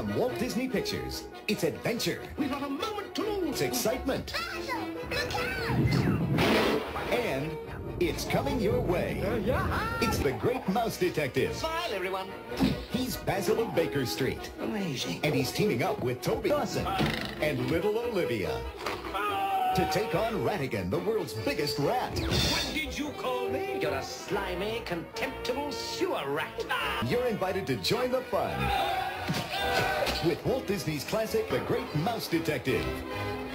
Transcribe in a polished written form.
From Walt Disney Pictures, it's adventure. We've got a moment to lose. It's excitement. And it's coming your way. It's the Great Mouse Detective. Smile, everyone. He's Basil of Baker Street. Amazing. And he's teaming up with Toby Dawson and little Olivia to take on Ratigan, the world's biggest rat. What did you call me? You're a slimy, contemptible sewer rat. You're invited to join the fun with Walt Disney's classic, The Great Mouse Detective.